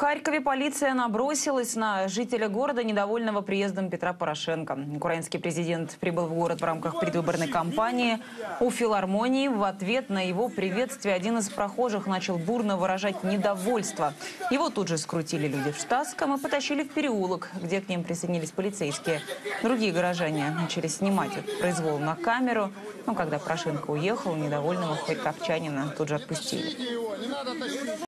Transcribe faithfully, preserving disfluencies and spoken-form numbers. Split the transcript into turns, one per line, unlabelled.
Харькове полиция набросилась на жителя города, недовольного приездом Петра Порошенко. Украинский президент прибыл в город в рамках предвыборной кампании. У филармонии в ответ на его приветствие один из прохожих начал бурно выражать недовольство. Его тут же скрутили люди в штатском и потащили в переулок, где к ним присоединились полицейские. Другие горожане начали снимать этот произвол на камеру. Но когда Порошенко уехал, недовольного харьковчанина тут же отпустили.